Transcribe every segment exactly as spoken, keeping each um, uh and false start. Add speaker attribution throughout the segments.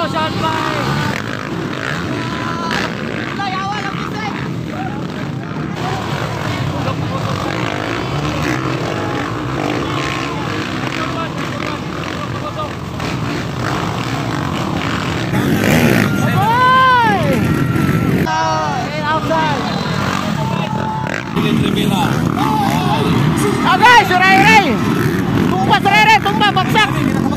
Speaker 1: Ocean Bike.
Speaker 2: Okay, si Ray Ray. Tumba si Ray Ray, tumba, bagsak.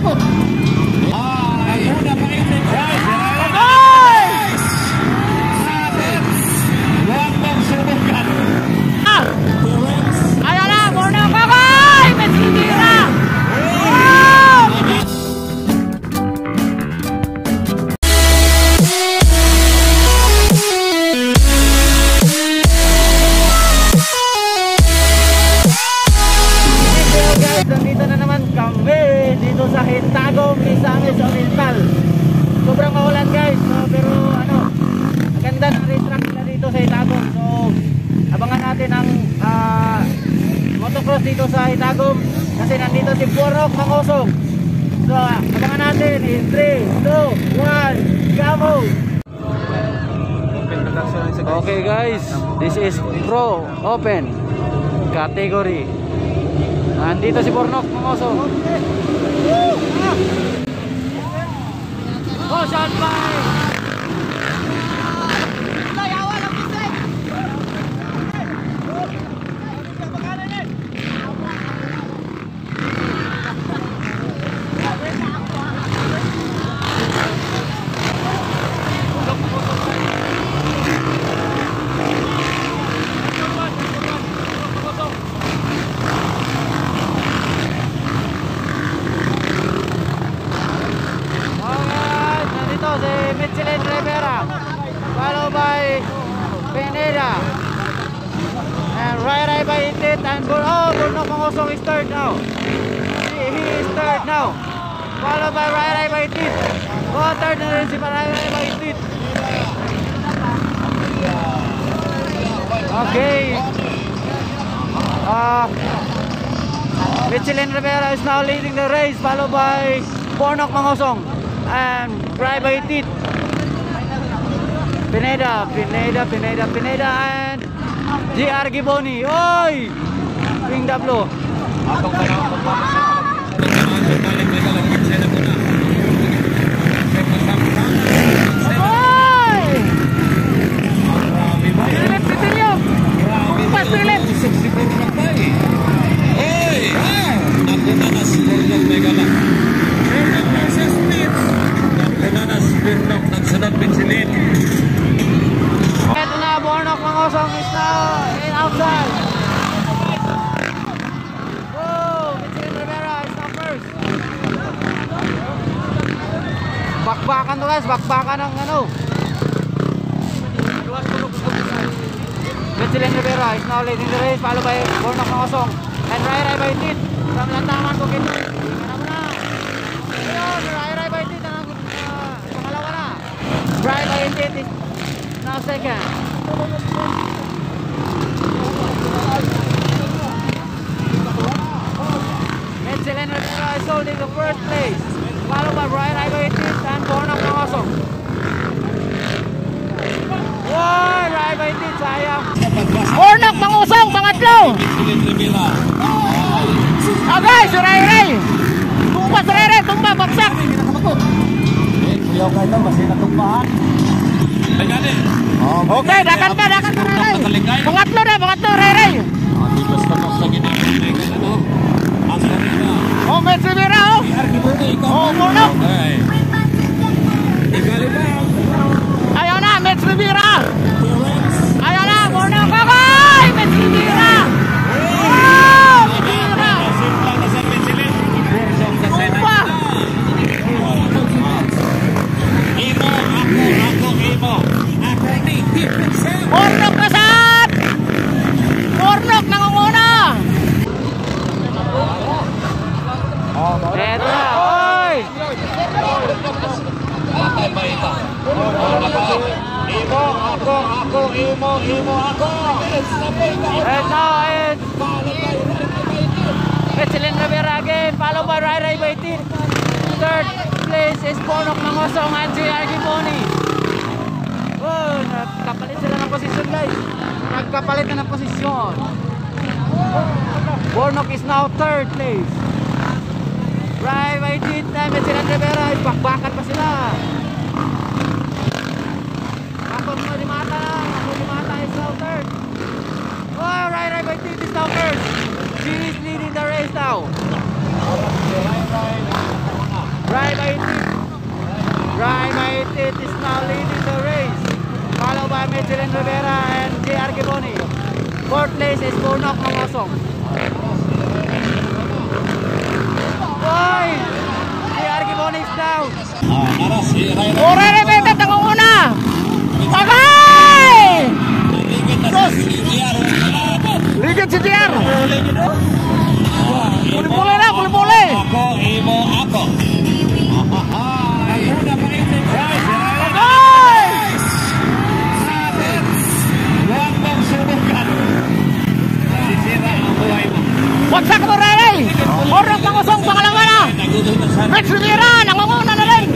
Speaker 2: Ayan na, muna ko koy! May sinira! Nandito na naman kami dito sa Hintagong, Misamis Oriental. Sobrang maulan guys, so, pero ano, ang ganda ng racetrack nila dito sa Hintagong. So abangan natin ang uh, motocross dito sa Hintagong kasi nandito si Bornok Mangosong. So abangan natin in three, two, one, go! Okay guys, this is Pro Open category. Nandito si Bornok Mangosong. Ocean Bike. Michelin Rivera, followed by Pineda, and Ray Ray by Itit, and Bur oh, Bornok Mangosong is third now. He, he is third now, followed by Ray Ray by Itit. Oh, third na rin si Ray Ray by Itit. Okay. Uh, Michelin Rivera is now leading the race, followed by Bornok Mangosong and Ray by Itit. Pineda, Pineda, Pineda, Pineda, and J R Giboni. Oi! Ping Dablo. Oi! Silip, sitilyo! Kumpas, silip!
Speaker 3: Oi! Nakunanas, Bornok Megalak. Bornok versus Split. Nakunanas, Bornok, nagsunod Michelin.
Speaker 2: Ito na, Bornok Mangosong is now in outside. Oh, Michelin Rivera is now first. Bakbakan to guys, bakbakan ng ano. Michelin Rivera is now leading the race, followed by Bornok Mangosong and Ray Ray by Itit. From Lantaman ko kito. Tingnan mo na. Ayun, Ray Ray by Itit na uh, pangalawa na. Ray by Itit is now second. Michelin Rivera is holding the first place, followed by Ray Ray by Itit and Bornok Mangosong. Wow, Ray by Itit, sayang. Bornok Mangosong, pangatlo. Okay, si Ray Ray. Tumba si Ray Ray, tumba, bagsak.
Speaker 3: Kuyaw kayo, masih natumpahan.
Speaker 2: Okay, dakan pa, dakan pa Ray Ray. Pangatlo na, pangatlo Ray Ray. Oh, may sibira oh. Oh, Bornok. Ayaw na, may sibira. Ayaw na, Bornok. Okay, may sibira. Oh, sibira. Tumba.
Speaker 3: Imo, ako, ako, imo.
Speaker 2: Bornok kasat! Bornok nangunguna! Eto na, oy!
Speaker 3: Imo, ako, ako, imo, imo, ako.
Speaker 2: Eto, it's Michelin Rivera again, followed by Ray Ray by Itit. Third place is Bornok Mangosong and J R Giboni. Oh, nagkapalit sila ng posisyon guys. Nagkapalit na ng posisyon. Bornok is now third place. Right, by Tita, Mitchell and Rivera, bakbakan pa sila. Ako mo di mata na, ako di mata is now third. Oh, right, right, by Tita is now third. She is leading the race now. Right, by Tita. Right, by Tita is now leading the race. Followed by Mitchell and Rivera and J R Giboni. Fourth place is Bornok Mangosong. Oy! J R Giboni is down. Ore Rebete nangunguna. Agay! Sus! Ligit si J R. Puli-puli na, puli-puli.
Speaker 3: Ako, imo, ako.
Speaker 2: Agay!
Speaker 3: Huwag mong subukan. Sisira ang buhay mo.
Speaker 2: Wagsak mo Rere! Bornok Mangosong pangalawa na! Rex Rivera nangunguna na rin!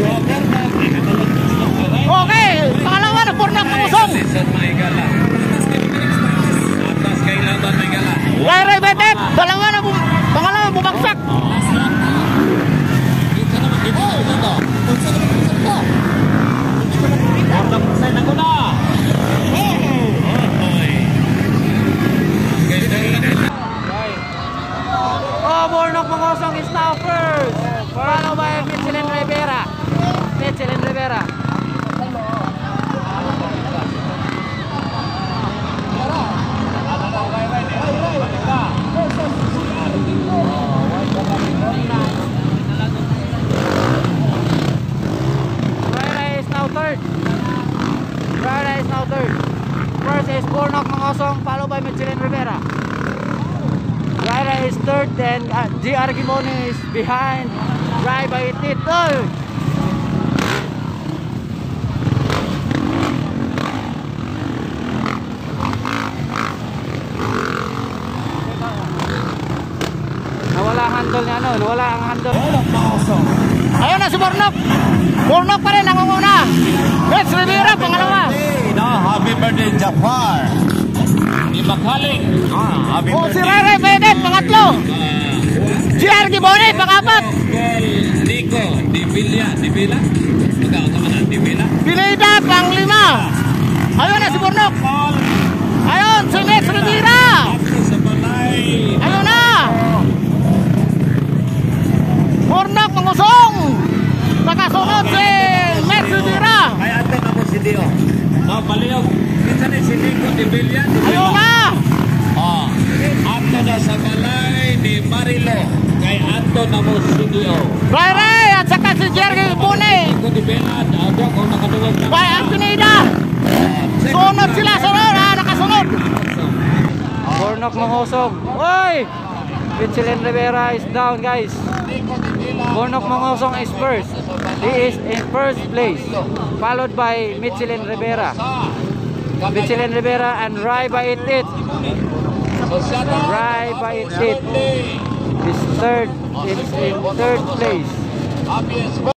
Speaker 2: Okay! Pangalawa na Bornok Mangosong!
Speaker 3: Atas kay laban may gala.
Speaker 2: Rere Betet! Dalawa na bum pangalawa bumagsak! Oh, Bornok Mangosong is now first. Followed by Mitchell and Rivera. Mitchell and Rivera. Rivera is now third. Rivera is now third. First is Bornok Mangosong, followed by Mitchell and Rivera. Rivera is third, then uh, J R Giboni is behind. Right by Tito. Nawala ang handle niya, ano? Nawala ang handle. Ayun na si Bornok. Bornok pa rin, nangunguna. Rex Rivera, pangalawa.
Speaker 3: No, happy birthday, Jafar. Ibakaling. Ah, happy
Speaker 2: O si
Speaker 3: birthday.
Speaker 2: Rere Benet, pangatlo. J R Giboni, pangapat.
Speaker 3: Nico, di Villa, di Villa. Ikaw naman, di Villa.
Speaker 2: Pineda, panglima. Ayun na si Bornok. Ayun, si Rex Rivera.
Speaker 3: Ako sa balay.
Speaker 2: Ayun na. Bornok Mangosong. Nakasunod si Rex Rivera.
Speaker 3: Kaya ito na po si Dio. No, paliyog. Minsan ni si Nico, di Villa, di Villa.
Speaker 2: Ayun na.
Speaker 3: Ah, ato na sa balay ni Marilo. Kay ato na mo si Dio.
Speaker 2: Rere at saka si J R Giboni.
Speaker 3: Nico, di Villa, ako kung nakaduwag na.
Speaker 2: Kaya ang Pineda. Sunod sila, sunod ha, nakasunod. Bornok Mangosong. Oy! Mitchell and Rivera is down guys. Bornok Mangosong is first. He is in first place. Followed by Mitchell and Rivera. Mitchell and Rivera and Rai by Itit. Rai by Itit is third. It's in third place.